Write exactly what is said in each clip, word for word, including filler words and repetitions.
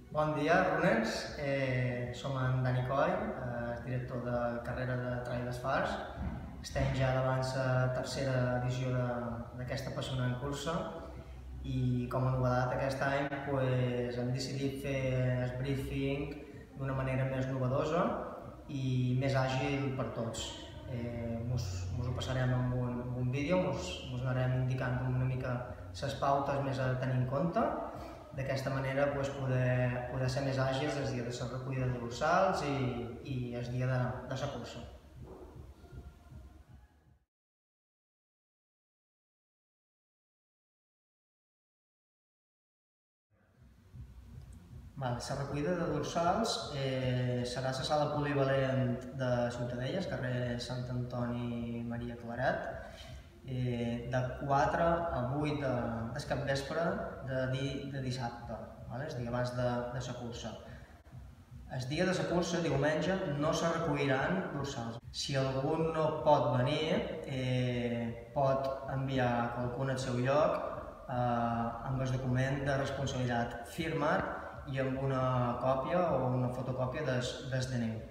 Bon dia, runners. Eh, som en Dani Coll, eh, director de carrera de Trail d'Asfalts. Estem ja davant la tercera edició d'aquesta apassionant cursa i com a novetat aquest any pues, hem decidit fer el briefing d'una manera més novedosa i més àgil per tots. Eh, mos, mos ho passarem amb un, amb un vídeo, mos, mos anarem indicant una mica les pautes més a tenir en compte. D'aquesta manera pues, poder, poder ser més àgils el dia de la recollida de dorsals i, i el dia de, de la cursa. La recollida de dorsals eh, serà a la sala polivalent de Ciutadella, carrer Sant Antoni Maria Claret, eh, de quatre a vuit de, del capvespre de, di, de dissabte, vale? El dia abans de, de la cursa. El dia de la cursa, diumenge, no se recolliran dorsals. Si algú no pot venir, eh, pot enviar qualcun al seu lloc eh, amb el document de responsabilitat firmat i amb una còpia o una fotocòpia del, del D N I.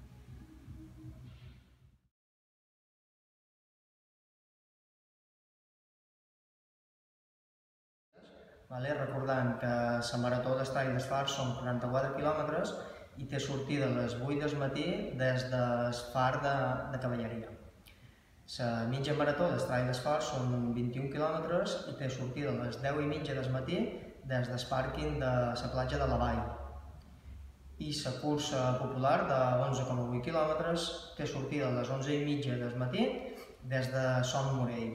Vale? Recordant que la marató d'Estrall d'Asfalts són quaranta-quatre quilòmetres i té sortida a les vuit del matí des del far de, de Cavalleria. La mitja marató d'Estrall d'Asfalts són vint-i-un quilòmetres i té sortida a les deu i mitja del matí des del pàrquing de la platja de la Vall. I la cursa popular de onze coma vuit quilòmetres té sortida a les onze i mitja del matí des de Son Morell.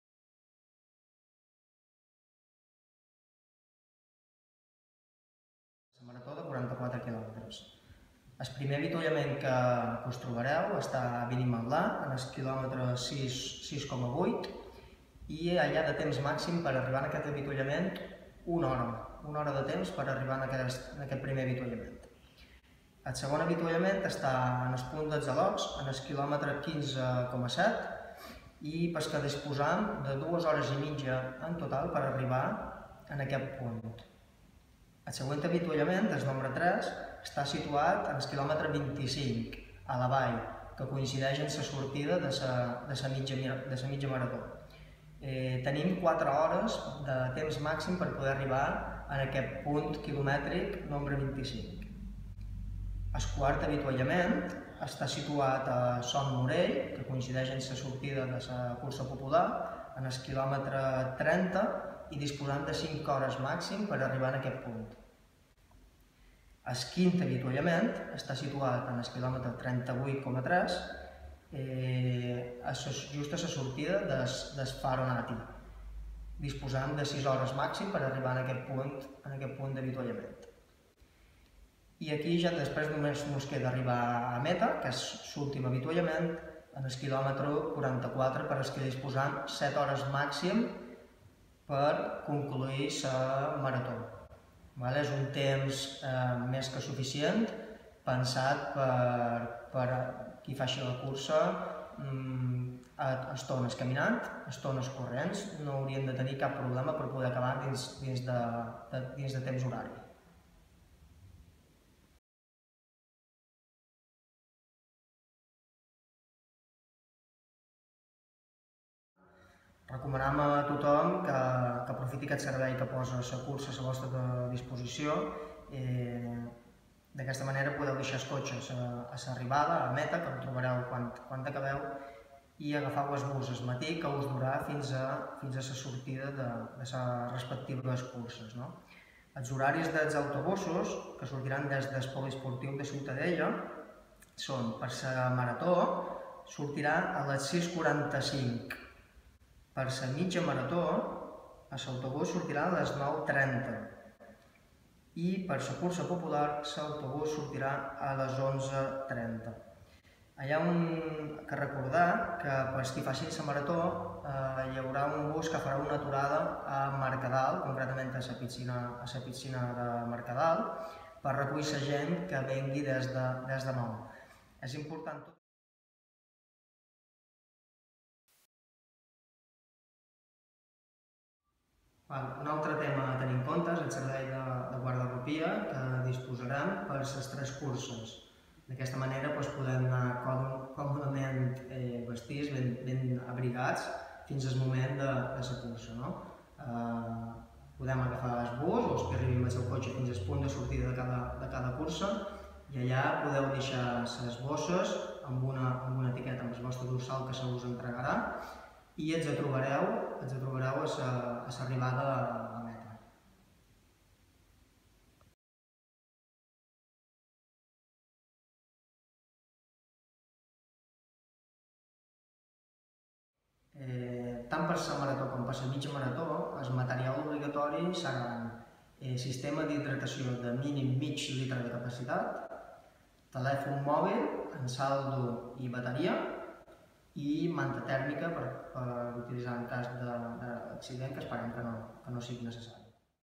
La marató de quaranta-quatre quilòmetres. El primer avituallament que, que us trobareu està a Benimantà, en el quilòmetre sis coma vuit, i allà de temps màxim per arribar a aquest avituallament una hora, una hora de temps per arribar a aquest, a aquest primer avituallament. El segon avituallament està en el punt dels Alocs, en el quilòmetre quinze coma set, i per que disposam de dues hores i mitja en total per arribar en aquest punt. El següent avituallament, el nombre tres, està situat en el quilòmetre vint-i-cinc, a la vall, que coincideix amb la sortida de la, de la, mitja, de la mitja marató. Eh, tenim quatre hores de temps màxim per poder arribar en aquest punt quilomètric nombre vint-i-cinc. El quart avituallament està situat a Son Morell, que coincideix amb la sortida de la cursa popular, en el quilòmetre trenta i disposant de cinc hores màxim per arribar a aquest punt. El quint avituallament està situat en el quilòmetre trenta-vuit coma tres, eh, just a la sortida del far Onati, disposant de sis hores màxim per arribar a aquest punt, en aquest punt d'avituallament. I aquí ja després només ens queda arribar a meta, que és l'últim avituallament, en el quilòmetre quaranta-quatre, per als que disposam set hores màxim per concluir la marató. Vale? És un temps eh, més que suficient, pensat per, per qui faci la cursa mm, a estones caminant, a estones corrents, no haurien de tenir cap problema per poder acabar dins, dins, de, de, dins de temps horari. Recomanem a tothom que, que aprofiti aquest servei que posa la cursa a la vostra disposició. Eh, D'aquesta manera podeu deixar el cotxe a l'arribada, a meta, que ho trobareu quan, quan acabeu, i agafar el bus al matí, que us durarà fins a, fins a la sortida de, de les respectives curses. No? Els horaris dels autobusos, que sortiran des del poliesportiu de Ciutadella, són per la marató, sortirà a les sis quaranta-cinc. Per la mitja marató, l'autobús sortirà a les nou trenta i per la cursa popular l'autobús sortirà a les onze trenta. Hi ha un que recordar que per als qui facin la marató eh, hi haurà un bus que farà una aturada a Mercadal, concretament a la piscina, a la piscina de Mercadal, per recollir la gent que vengui des de, des de nou. És important tot. Un altre tema a tenir en compte és el servei de, de guardarropia que disposarem per les tres curses. D'aquesta manera doncs, podem anar còmodament eh, vestits, ben, ben abrigats, fins al moment de, de la cursa. No? Eh, podem agafar el bus o els que arribin amb el seu cotxe fins al punt de sortida de cada, de cada cursa i allà podeu deixar les bosses amb una, amb una etiqueta amb el vostre dorsal que se us entregarà i els trobareu, els trobareu a l'arribada a la meta. Eh, tant per la marató com per la mitja marató, el material obligatori seran eh, sistema d'hidratació de mínim mig litre de capacitat, telèfon mòbil, en saldo i bateria, i manta tèrmica per, per utilitzar en cas d'accident, que esperem que no, que no sigui necessari.